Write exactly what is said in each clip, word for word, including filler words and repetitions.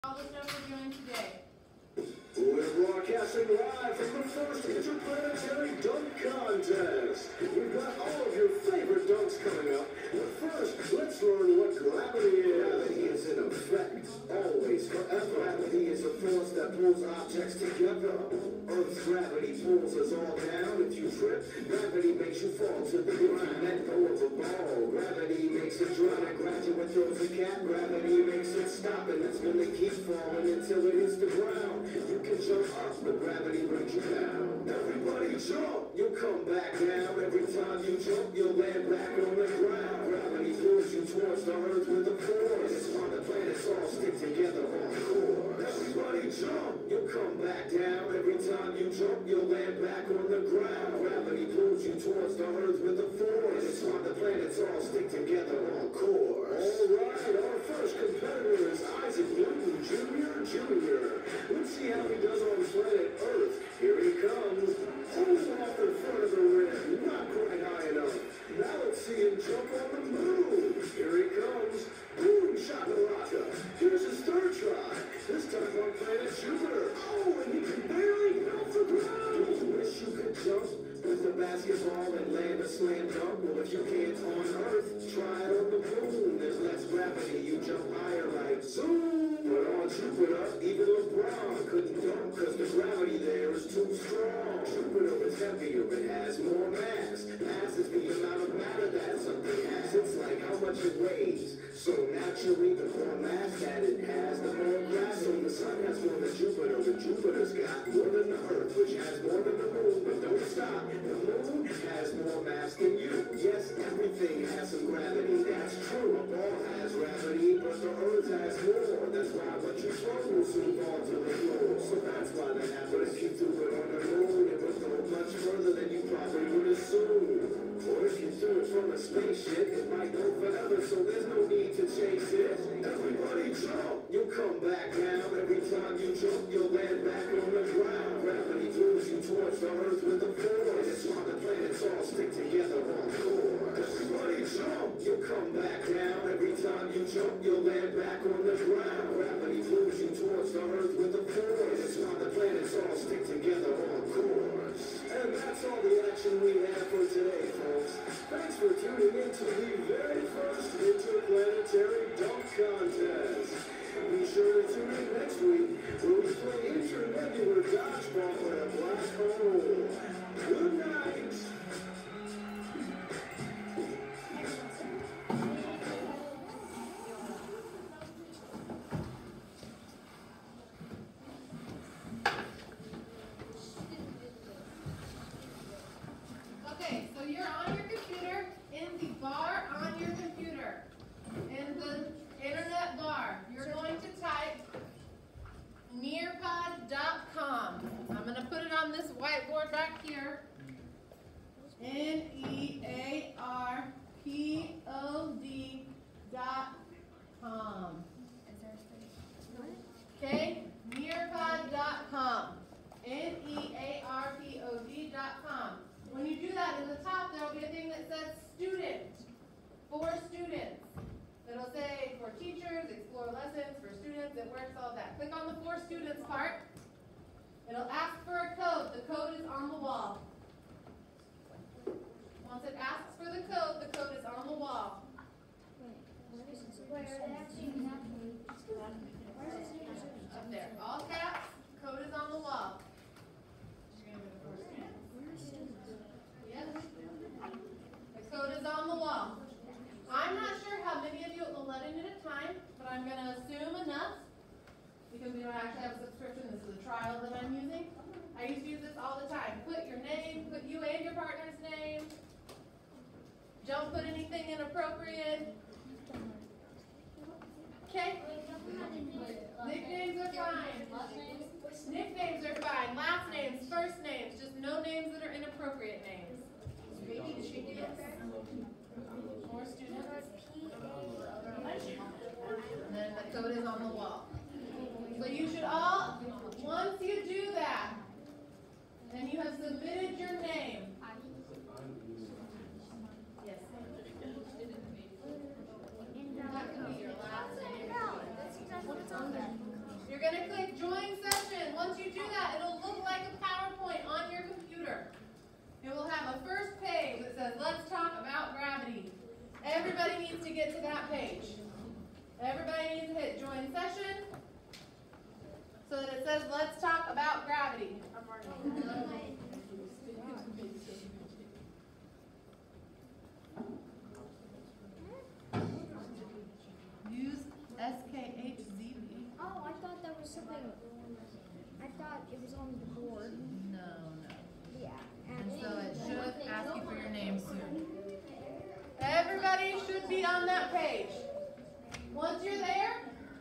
All the stuff we're doing today. We're broadcasting live from the first interplanetary dunk contest. We've got all of your favorite dunks coming up. But first, let's learn what gravity is. Gravity is in effect, always, forever. Gravity is a force that pulls objects together. Earth's gravity pulls us all down. If you trip, gravity makes you fall to the ground. Let go of a ball. Gravity makes it drown. A graduate throws a cat. Gravity makes it stop, and it's gonna keep falling until it hits the ground. You can jump up, but gravity brings you down. Everybody jump, you'll come back down. Every time you jump, you'll land back on the ground. Gravity pulls you towards the earth with a force. It's on the planets all stick together on course. Everybody jump, you'll come back down. Every time you jump, you'll land back on the ground. Gravity pulls you towards the earth with a force. It's on the planets all stick together on course. Alright, our first competitor is Isaac Newton, Junior Junior Let's see how he does on planet Earth. Here he comes. Pulls off the front of the rim. Not quite high enough. Now let's see him jump on the moon. Here he comes. Boom, shakalaka. Here's his third try. This time on planet Jupiter. Oh, and he can barely melt the ground. Do you wish you could jump with the basketball and land a slam dunk? Well, if you can't on Earth, try it on the moon. There's less gravity. You jump higher like zoom. But on Jupiter, even LeBron couldn't dunk because the gravity there is too strong. Jupiter is heavier, it has more mass. Mass is the amount of matter that something has. It's like how much it weighs. So naturally, the more mass that it has, the more gas. So the sun has more than Jupiter, but Jupiter's got more than the Earth, which has more than the moon. But don't stop, the moon has more mass than you. Yes, everything has some gravity, that's true. A ball has gravity, but the Earth has more. That's why what you throw will soon fall to the floor. So that's why that happens. If you threw it on the moon, it would go much further than you probably would assume. Or if you threw it from a spaceship, it might go forever, so there's no need to chase it. Everybody jump, you'll come back down. Every time you jump, you'll land back on the ground. Gravity pulls you towards the earth with a force. It's why the planets all stick together on course. Everybody jump, you'll come back down. Every time you jump, you'll land back on the ground. Gravity pulls you towards the earth with a force. It's why the planets all stick together on course. And that's all the action we have for today, folks. Thanks for tuning in to the very first interplanetary dunk contest. Be sure to tune in next week where we play internebular dodgeball at a black hole. Good night. Okay, so you're on your computer, in the bar on your computer, in the internet bar, you're going to type nearpod dot com. I'm going to put it on this whiteboard back here. N E A R P O D dot com. Okay, nearpod dot com. N E A R P O D dot com. When you do that, in the top, there will be a thing that says student, for students. It'll say for teachers, explore lessons, for students, it works, all that. Click on the for students part. It'll ask for a code. The code is on the wall. Once it asks for the code, the code is on the wall. Up there, all caps, code is on the wall. Yes. The code is on the wall. I'm not sure how many of you will let in at a time, but I'm going to assume enough because we don't actually have a subscription. This is a trial that I'm using. I used to use this all the time. Put your name, put you and your partner's name. Don't put anything inappropriate. Okay? Nicknames are fine. Nicknames are fine. Last names, first names, just no names that are inappropriate names. Yes. More students. And then the code is on the wall. So you should all, once you do that, and you have submitted your name. Yes. That can be your last name. What's on that? You're going to click join session. Once you do that, it'll look like a PowerPoint on your computer. It will have a first page that says, let's talk about gravity. Everybody needs to get to that page. Everybody needs to hit join session so that it says, let's talk about gravity. Use S K H Z B. Oh, I thought that was something. I thought it was on the board. No, no. Yeah. And so it should ask you for your name soon. Everybody should be on that page. Once you're there,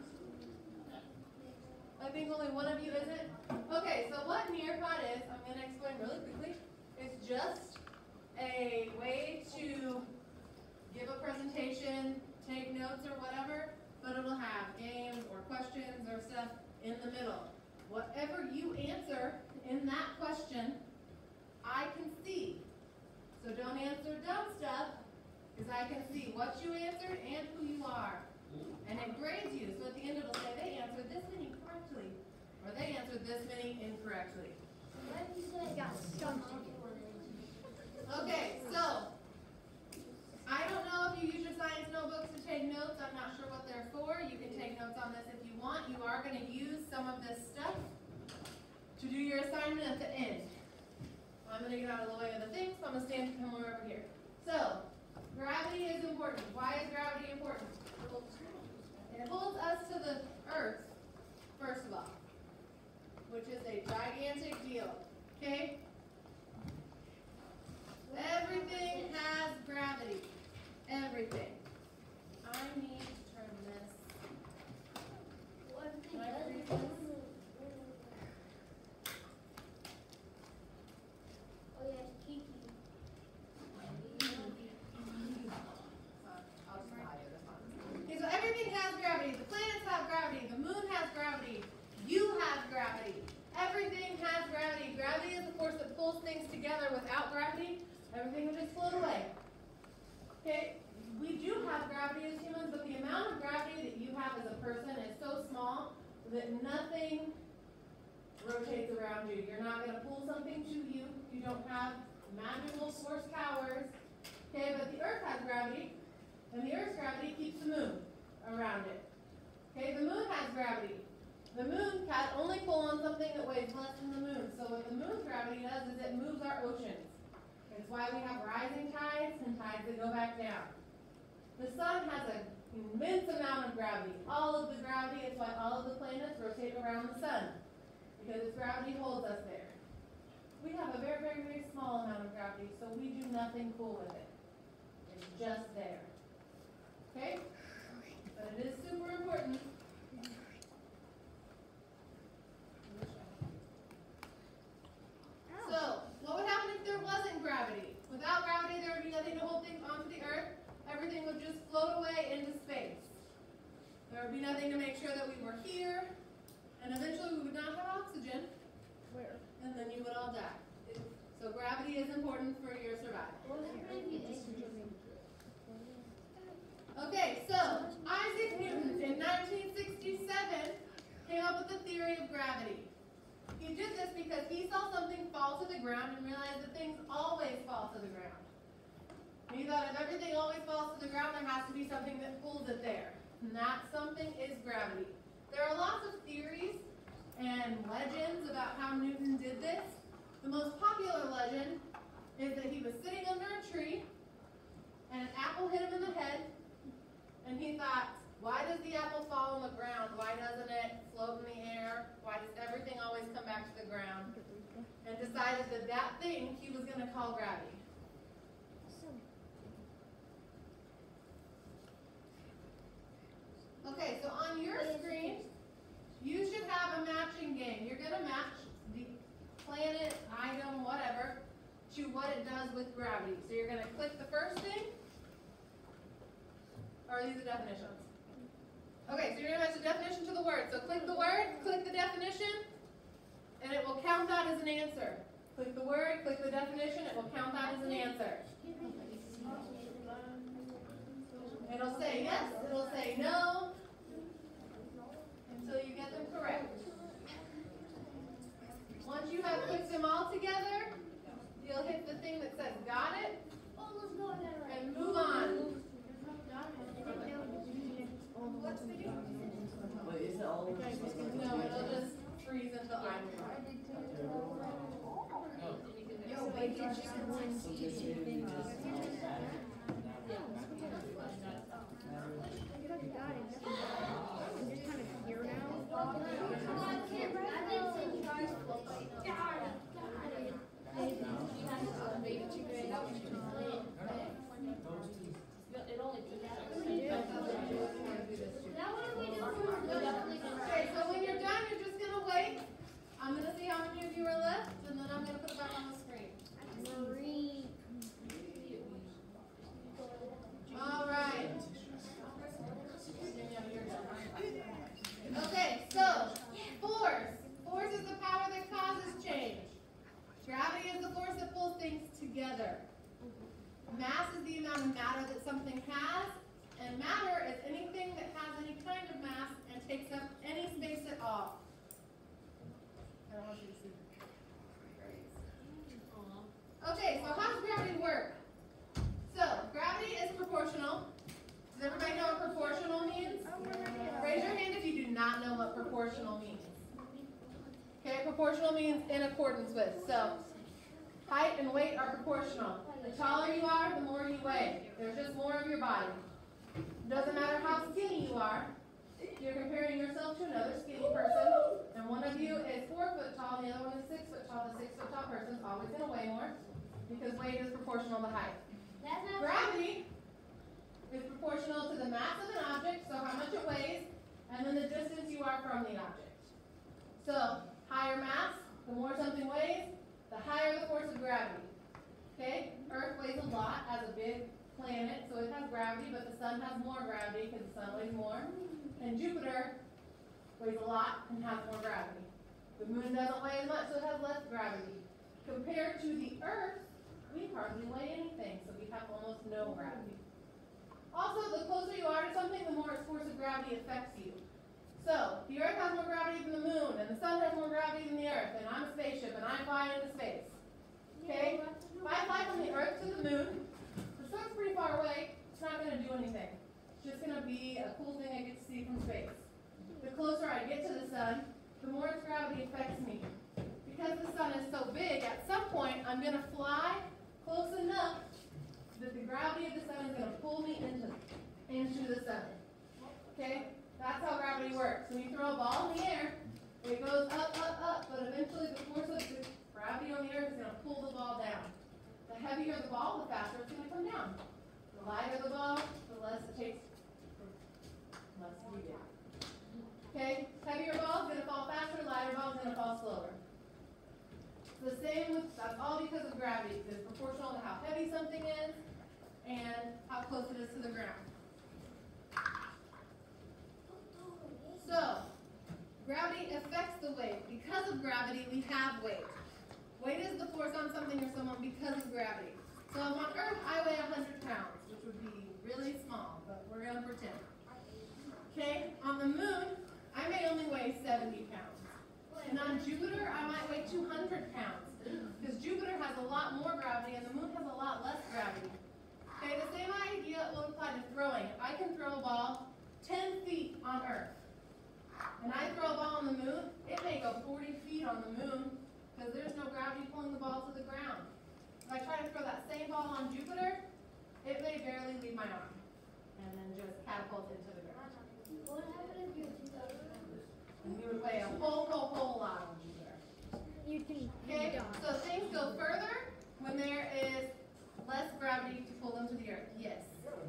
I think only one of you isn't. Okay, so what Nearpod is, I'm going to explain really quickly. It's just a way to give a presentation, take notes or whatever, but it'll have games or questions or stuff in the middle. Whatever you answer in that question, I can see. So don't answer dumb stuff, because I can see what you answered and who you are. And it grades you. So at the end it'll say they answered this many correctly, or they answered this many incorrectly. What if you said it got stumped? Okay, so I don't know if you use your science notebooks to take notes. I'm not sure what they're for. You can take notes on this if you want. You are going to use some of this stuff to do your assignment at the end. I'm going to get out of the way of the thing, so I'm going to stand come over here. So, gravity is important. Why is gravity important? It holds us to the earth, first of all, which is a gigantic deal. Okay? Everything has gravity. Everything. I need to turn this. Can I freeze this? Oh yeah, Kiki. Okay, so everything has gravity. The planets have gravity. The moon has gravity. You have gravity. Everything has gravity. Gravity is the force that pulls things together. Without gravity, everything would just float away. Okay, we do have gravity as humans, but the amount of gravity that you have as a person is so small that nothing rotates around you. You're not going to pull something to you. You don't have magical force powers. Okay, but the Earth has gravity, and the Earth's gravity keeps the moon around it. Okay, the moon has gravity. The moon can only pull on something that weighs less than the moon. So what the moon's gravity does is it moves our oceans. It's why we have rising tides and tides that go back down. The sun has an immense amount of gravity. All of the gravity is why all of the planets rotate around the sun. Because its gravity holds us there. We have a very, very, very small amount of gravity, so we do nothing cool with it. It's just there. Okay? But it is super important. So, what would happen if there wasn't gravity? Without gravity, there would be nothing to hold things onto the Earth. Everything would just float away into space. There would be nothing to make sure that we were here. And eventually we would not have oxygen. Where? And then you would all die. So gravity is important for your survival. Okay, so Isaac Newton in nineteen sixty-seven came up with the theory of gravity. He did this because he saw something fall to the ground and realized that things always fall to the ground. He thought if everything always falls to the ground, there has to be something that pulls it there. And that something is gravity. There are lots of theories and legends about how Newton did this. The most popular legend is that he was sitting under a tree and an apple hit him in the head, and he thought, why does the apple fall on the ground? Why doesn't it float in the air? Why does everything always come back to the ground? And decided that that thing he was going to call gravity. Okay, so on your screen, you should have a matching game. You're going to match the planet, item, whatever, to what it does with gravity. So you're going to click the first thing, or are these the definitions? Okay, so you're going to match the definition to the word. So click the word, click the definition, and it will count that as an answer. Click the word, click the definition, it will count that as an answer. It'll say yes, it'll say no, until you get them correct. No, it'll just freeze until I'm done. So I did just one YouTube video. God, it's just kind of here now. Okay, so when you're done, you're just gonna wait. I'm gonna see how many of you are left, and then I'm gonna put it back on the screen. All right. Okay, so force. Force is the power that causes change. Gravity is the force that pulls things together. Mass is the amount of matter that something has, and matter is anything that has any kind of mass and takes up any space at all. I don't want you to see. Okay, so how does gravity work? So, gravity is proportional. Does everybody know what proportional means? Raise your hand if you do not know what proportional means. Okay, proportional means in accordance with. So, height and weight are proportional. The taller you are, the more you weigh. There's just more of your body. Doesn't matter how skinny you are. You're comparing yourself to another skinny person, and one of you is four foot tall, and the other one is six foot tall. The six foot tall person is always going to weigh more because weight is proportional to height. Gravity is proportional to the mass of an object, so how much it weighs, and then the distance you are from the object. So, higher mass, the more something weighs, the higher the force of gravity. Okay? Earth weighs a lot as a big planet, so it has gravity, but the sun has more gravity because the sun weighs more. And Jupiter weighs a lot and has more gravity. The moon doesn't weigh as much, so it has less gravity. Compared to the Earth, we hardly weigh anything, so we have almost no gravity. Also, the closer you are to something, the more its force of gravity affects you. So, the Earth has more gravity than the moon, and the sun has more gravity than the Earth, and I'm a spaceship, and I'm flying into space. Okay? If I fly from the Earth to the moon, the sun's pretty far away, it's not going to do anything. It's just going to be a cool thing I get to see from space. The closer I get to the sun, the more its gravity affects me. Because the sun is so big, at some point I'm going to fly close enough that the gravity of the sun is going to pull me into, into the sun. Okay? That's how gravity works. When you throw a ball in the air, it goes up, up, up, but eventually the force of the gravity on the earth is going to pull the ball down. The heavier the ball, the faster it's going to come down. The lighter the ball, the less it takes, the less you get. Okay? Heavier ball is going to fall faster, lighter ball is going to fall slower. The same with, that's all because of gravity. It's proportional to how heavy something is and how close it is to the ground. So, gravity affects the weight. Because of gravity, we have weight. Weight is the force on something or someone because of gravity. So on Earth, I weigh one hundred pounds, which would be really small, but we're going to pretend. Okay, on the moon, I may only weigh seventy pounds. And on Jupiter, I might weigh two hundred pounds. Because Jupiter has a lot more gravity and the moon has a lot less gravity. Okay, the same idea will apply to throwing. If I can throw a ball ten feet on Earth, and I throw a ball on the moon, it may go forty feet on the moon because there's no gravity pulling the ball to the ground. If I try to throw that same ball on Jupiter, it may barely leave my arm and then just catapult into the ground. What happened if you And you would weigh a whole, whole, whole lot on Jupiter. You can Okay, so things go further when there is less gravity to pull them to the Earth. Yes.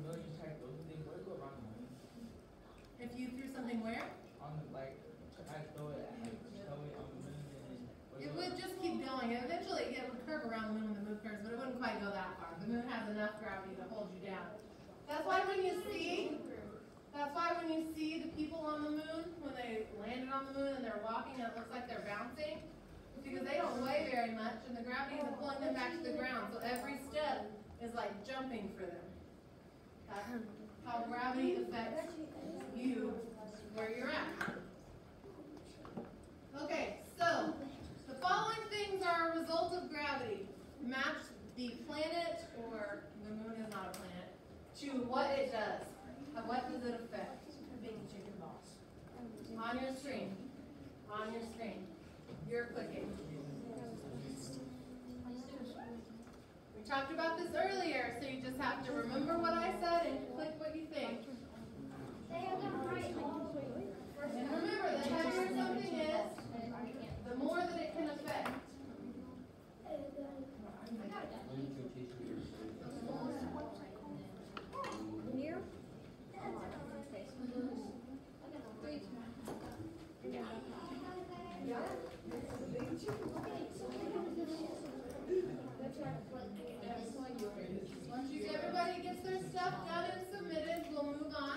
If you threw something where? On the, like, I throw it and like throw it on the moon and then It would just keep going. Eventually it would curve around the moon when the moon curves, but it wouldn't quite go that far. The moon has enough gravity to hold you down. That's why when you see that's why when you see the people on the moon, when they landed on the moon and they're walking and it looks like they're bouncing, it's because they don't weigh very much and the gravity isn't pulling them back to the ground. So every step is like jumping for them. That's how gravity affects you where you're at. Okay, so the following things are a result of gravity. Match the planet, or the moon is not a planet, to what it does. What does it affect? making chicken balls. On your screen. On your screen. You're clicking. We talked about this earlier, so you just have to remember what I said and click what you think. And remember, the heavier something is, the more that it can affect. Near? Once you, everybody gets their stuff done and submitted, we'll move on.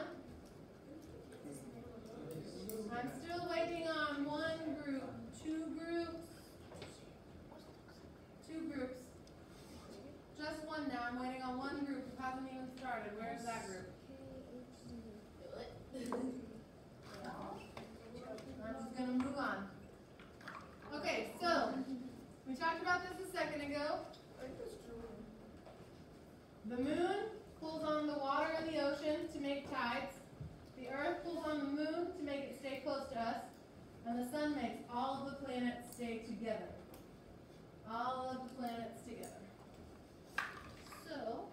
I'm still waiting on one group, two groups, two groups. Just one now. I'm waiting on one group who hasn't even started. Where's that group? I'm just going to move on. Okay, so we talked about this a second ago. The moon pulls on the water in the ocean to make tides. The earth pulls on the moon to make it stay close to us. And the sun makes all of the planets stay together. All of the planets together. So,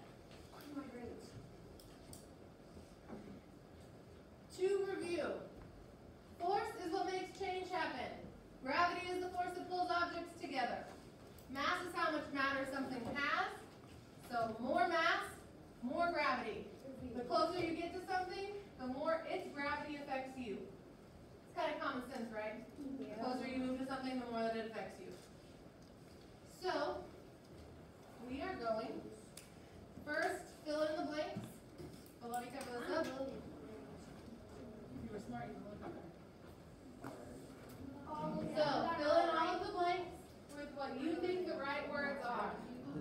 to review, force is what makes change happen. Gravity is the force that pulls objects together. Mass is how much matter something has. So more mass, more gravity. The closer you get to something, the more its gravity affects you. It's kind of common sense, right? Yeah. The closer you move to something, the more that it affects you. So, we are going, first, fill in the blanks. Well, let me cover this up. You were smart, you can look up there. So, fill in all of the blanks with what you think the right words are.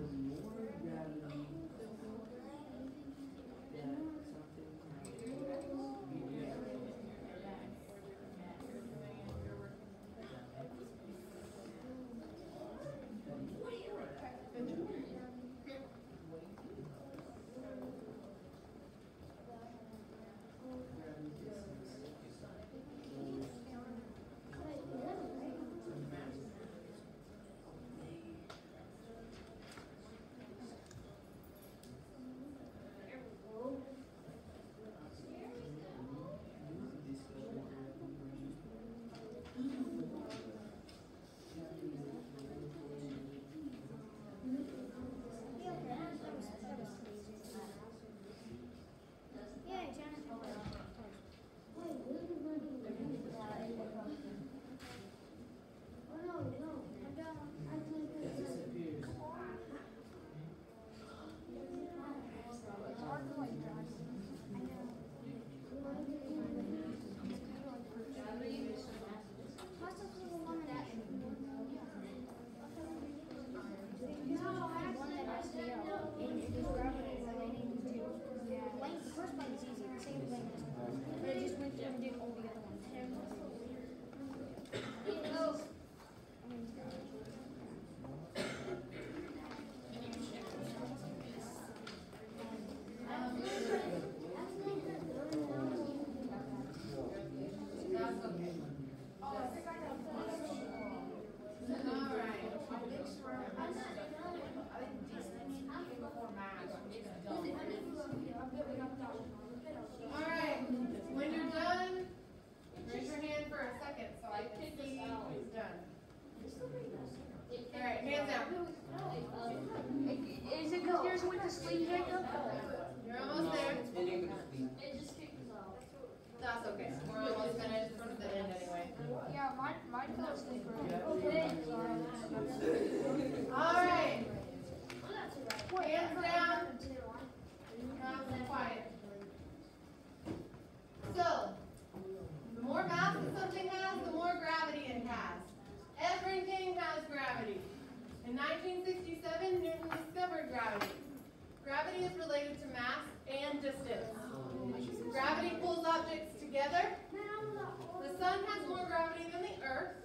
That's okay. We're almost finished. We're at the end anyway. Yeah, mine, mine fell asleep early. All right. Hands down. Have some quiet. So, the more mass that something has, the more gravity it has. Everything has gravity. In nineteen sixty-seven, Newton discovered gravity. Gravity is related to mass and distance. Gravity pulls objects together. The sun has more gravity than the earth.